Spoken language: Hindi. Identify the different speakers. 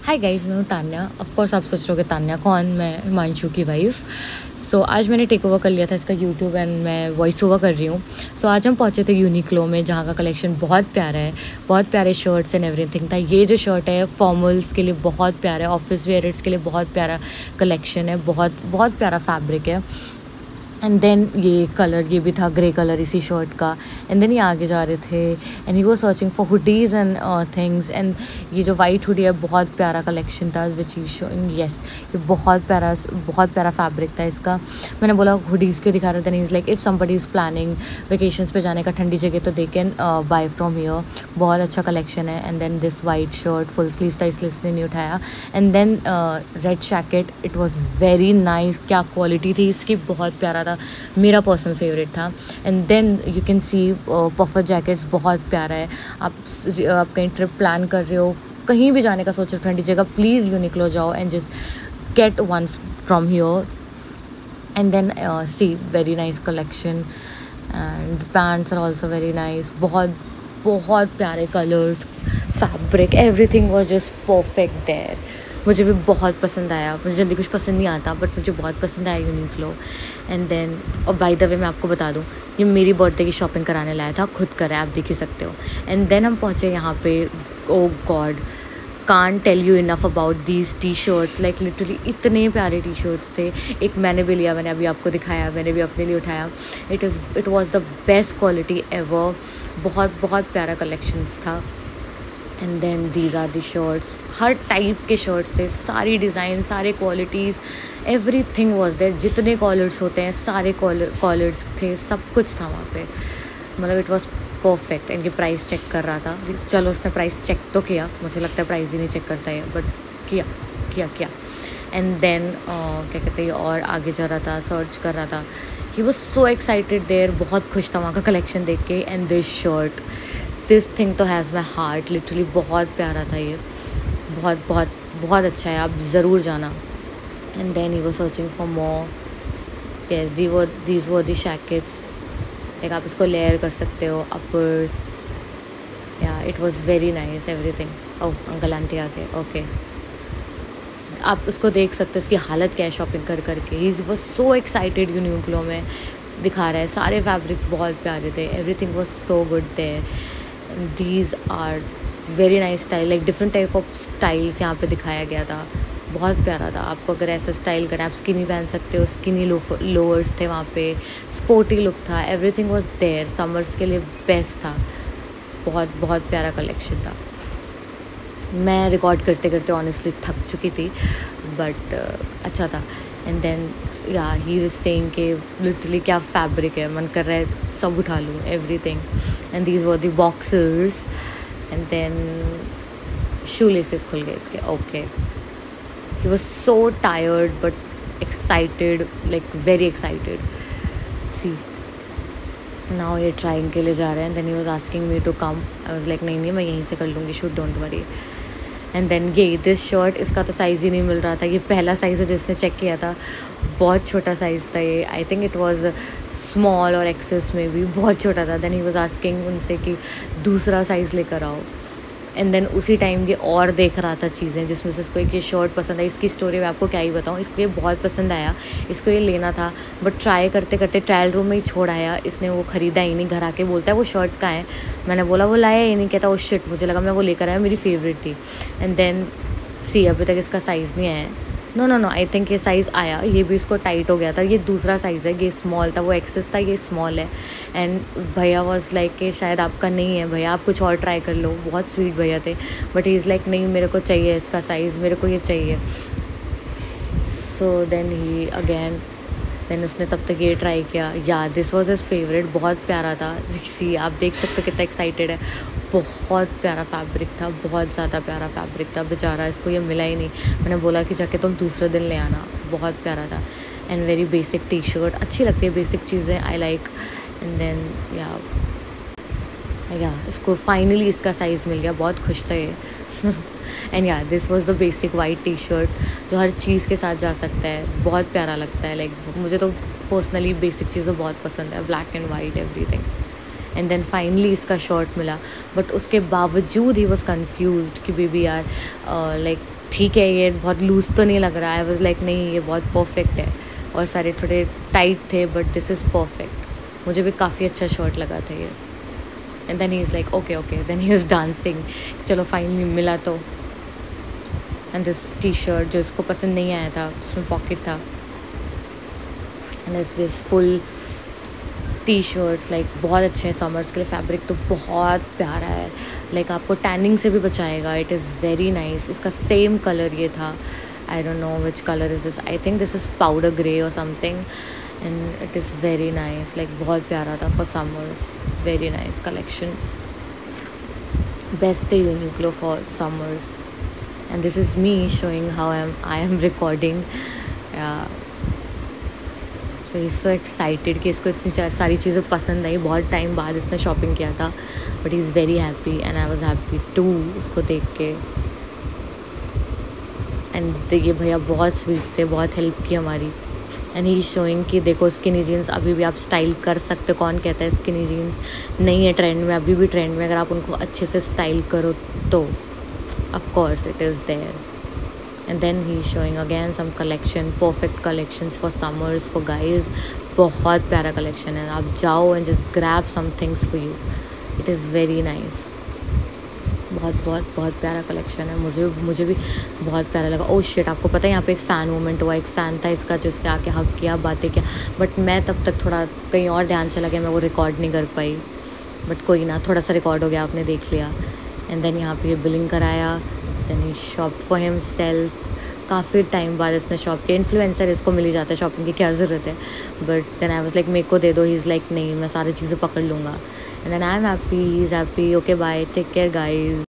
Speaker 1: हाय गाइस, मैं हूँ तान्या। ऑफ कोर्स आप सोच रहे होगे तान्या कौन, मैं हिमांशु की वाइफ। सो आज मैंने टेक ओवर कर लिया था इसका यूट्यूब एंड मैं वॉइस ओवर कर रही हूँ। सो आज हम पहुँचे थे यूनिक्लो में, जहाँ का कलेक्शन बहुत प्यारा है। बहुत प्यारे शर्ट्स एंड एवरीथिंग था। ये जो शर्ट है फॉर्मल्स के लिए बहुत प्यारा है, ऑफिस वेयर्स के लिए बहुत प्यारा कलेक्शन है, बहुत बहुत प्यारा फैब्रिक है। एंड देन ये कलर, ये भी था ग्रे कलर इसी शर्ट का। एंड देन ये आगे जा रहे थे and he was searching for hoodies and things. And ये जो वाइट हुडी है बहुत प्यारा कलेक्शन था विच ही शोइंग। येस, ये बहुत प्यारा फैब्रिक था इसका। मैंने बोला हुडीज़ क्यों दिखा रहे थे, is like if somebody is planning vacations पे जाने का ठंडी जगह तो they can buy from here. बहुत अच्छा कलेक्शन है। And then this white shirt full sleeve था इसलिए इसने नहीं उठाया। And then red jacket, it was very nice. क्या क्वालिटी थी इसकी, बहुत प्यारा था, मेरा पर्सनल फेवरेट था। And then you can see puffer jackets, बहुत प्यारा है। आप कहीं ट्रिप प्लान कर रहे हो, कहीं भी जाने का सोच रहे हो ठंडी जगह, प्लीज़ यूनिक्लो जाओ and just get one from here. And then see very nice collection and pants are also very nice. बहुत प्यारे colours, fabric, everything was just perfect there. मुझे भी बहुत पसंद आया। मुझे जल्दी कुछ पसंद नहीं आता बट मुझे बहुत पसंद आया यूनिक्लो। एंड देन और बाय द वे मैं आपको बता दूँ, ये मेरी बर्थडे की शॉपिंग कराने लाया था, खुद करा है, आप देख ही सकते हो। एंड देन हम पहुँचे यहाँ पे। Oh god, can't tell you enough about these T shirts. Like literally इतने प्यारे टी शर्ट्स थे। एक मैंने भी लिया, मैंने अभी आपको दिखाया, मैंने भी अपने लिए उठाया। It was the best quality ever. बहुत प्यारा कलेक्शंस था। And then these are the shirts. हर टाइप के शर्ट्स थे, सारी डिज़ाइन, सारे qualities, everything was there. जितने कॉलर्स होते हैं सारे कॉलर्स थे, सब कुछ था वहाँ पे। मतलब इट वॉज परफेक्ट। इनकी प्राइस चेक कर रहा था, चलो उसने प्राइस चेक तो किया, मुझे लगता है प्राइस ही नहीं चेक करता है बट किया। एंड देन क्या कहते हैं, और आगे जा रहा था, सर्च कर रहा था। He was so excited there, बहुत खुश था वहाँ का कलेक्शन देख के। एंड दिस थिंग तो हैज़ माई हार्ट, लिटरली बहुत प्यारा था ये। बहुत अच्छा है, आप ज़रूर जाना। And then he was searching for more. Yes, these were the jackets. Like आप इसको लेयर कर सकते हो, अपर्स। या it was very nice everything. Oh, uncle aunty आ गए, ओके। आप उसको देख सकते हो, इसकी हालत क्या है शॉपिंग कर करके। He was so excited. Uniqlo में दिखा रहा है, सारे फैब्रिक्स बहुत प्यारे थे, everything was so good there. These are very nice style, like different type of styles यहाँ पे दिखाया गया था। बहुत प्यारा था। आपको अगर ऐसा स्टाइल करना है, आप स्किनी पहन सकते हो। स्किनी लोअर्स थे वहाँ पे, स्पोर्टी लुक था, एवरीथिंग वाज देयर। समर्स के लिए बेस्ट था। बहुत प्यारा कलेक्शन था। मैं रिकॉर्ड करते करते ऑनेस्टली थक चुकी थी बट अच्छा था। And then yeah he was saying कि लिटरली क्या फैब्रिक है, मन कर रहा है सब उठा लूँ, everything. And these were the boxers. And then shoe laces खुल गए इसके, okay. He was so tired but excited, like very excited. See now ये ट्राइंग के लिए जा रहे हैं। Then he was asking me to come. I was like नहीं मैं यहीं से कर लूँगी shoot, don't worry. And then ये दिस शर्ट, इसका तो साइज़ ही नहीं मिल रहा था। ये पहला साइज़ है जो इसने चेक किया था, बहुत छोटा साइज़ था ये। I think it was small और एक्सेस में भी बहुत छोटा था। देन ही वाज आस्किंग उनसे कि दूसरा साइज़ लेकर आओ। एंड देन उसी टाइम ये और देख रहा था चीज़ें, जिसमें से इसको एक ये शर्ट पसंद आई। इसकी स्टोरी मैं आपको क्या ही बताऊँ, इसको ये बहुत पसंद आया, इसको ये लेना था बट ट्राई करते करते ट्रायल रूम में ही छोड़ आया इसने। वो ख़रीदा ही नहीं, घर आके बोलता है वो शर्ट कहाँ है। मैंने बोला वो लाया ही नहीं, कहता वो शिट, मुझे लगा मैं वो लेकर आया, मेरी फेवरेट थी। एंड देन सी अभी तक इसका साइज़ नहीं आया है। नो आई थिंक ये साइज़ आया, ये भी इसको टाइट हो गया था। ये दूसरा साइज़ है, ये स्मॉल था, वो एक्सेस था, ये स्मॉल है। एंड भैया वॉज लाइक कि शायद आपका नहीं है भैया, आप कुछ और ट्राई कर लो। बहुत स्वीट भैया थे बट ही इज़ लाइक नहीं मेरे को चाहिए इसका साइज़, मेरे को ये चाहिए। So then he again, then उसने तब तक ये ट्राई किया। या दिस वॉज हिज फेवरेट, बहुत प्यारा था। सी आप देख सकते हो कितना एक्साइटेड है। बहुत प्यारा फैब्रिक था, बहुत ज़्यादा प्यारा फैब्रिक था। बेचारा इसको ये मिला ही नहीं। मैंने बोला कि जाके तुम दूसरे दिन ले आना। बहुत प्यारा था। And very basic T shirt, अच्छी लगती है बेसिक चीज़ें, आई लाइक। एंड देन या इसको फाइनली इसका साइज़ मिल गया, बहुत खुश था ये। And yeah this was the basic white T shirt जो हर चीज़ के साथ जा सकता है, बहुत प्यारा लगता है। लाइक मुझे तो पर्सनली बेसिक चीज़ें बहुत पसंद है, black and white everything. And then finally इसका शर्ट मिला बट उसके बावजूद ही वॉज कन्फ्यूज्ड कि बेबी यार लाइक ठीक है, ये बहुत लूज़ तो नहीं लग रहा है। आई वाज़ लाइक नहीं, ये बहुत परफेक्ट है। और सारे थोड़े टाइट थे, बट दिस इज़ परफेक्ट। मुझे भी काफ़ी अच्छा शर्ट लगा था ये। And then he is like okay okay, then he is dancing. चलो फाइनली मिला तो। एंड दिस टी शर्ट जो इसको पसंद नहीं आया था, उसमें पॉकेट था। And this full T shirts like बहुत अच्छे हैं समर्स के लिए। फैब्रिक तो बहुत प्यारा है, लाइक आपको टैनिंग से भी बचाएगा। It is very nice. इसका सेम कलर ये था। I don't know which colour is this. I think this is powder grey और something. And it is very nice, like बहुत प्यारा था for summers. Very nice collection. Best है Uniqlo for summers. And this is me showing how I am recording. So is so excited कि इसको इतनी सारी चीज़ें पसंद आई। बहुत टाइम बाद इसने शॉपिंग किया था, but he is very happy and I was happy to इसको देख के। एंड ये भैया बहुत स्वीट थे, बहुत हेल्प की हमारी। एंड ही शोइंग कि देखो स्किनी जीन्स अभी भी आप स्टाइल कर सकते हो। कौन कहता है स्किनी जीन्स नहीं है ट्रेंड में? अभी भी ट्रेंड में, अगर आप उनको अच्छे से स्टाइल करो तो of course it is there. And then he's showing again some collection, perfect collections for summers for guys. बहुत प्यारा collection है, आप जाओ and just grab some things for you. It is very nice. बहुत बहुत बहुत प्यारा कलेक्शन है। मुझे भी बहुत प्यारा लगा। ओह शिट, आपको पता है यहाँ पे एक फ़ैन मोमेंट हुआ। एक फ़ैन था इसका जिससे आके हक किया, बातें किया, बट मैं तब तक थोड़ा कहीं और ध्यान चला गया, मैं वो रिकॉर्ड नहीं कर पाई। बट कोई ना, थोड़ा सा रिकॉर्ड हो गया, आपने देख लिया। एंड देन यहाँ पे बिलिंग कराया। Then he shop for himself. काफ़ी टाइम बाद इसने शॉप किया। इन्फ्लुएंसर इसको मिल ही जाता है, शॉपिंग की क्या ज़रूरत है। But then I was like मेरे को दे दो। ही इज़ लाइक नहीं, मैं सारी चीज़ें पकड़ लूँगा। And then I am happy, he is happy. Okay bye, take care guys.